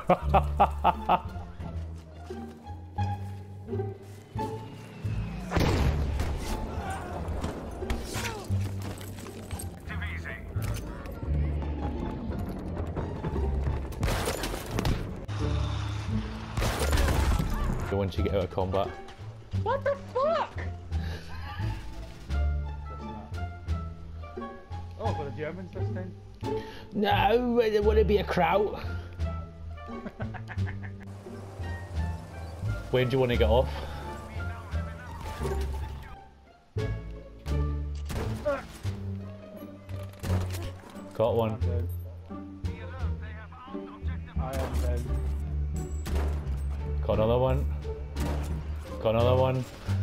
Once you get out of combat. What the fuck? Oh, for the Germans this time? No, it wouldn't be a kraut. When do you want to get off? Got one. I am dead. Got another one. Got another one.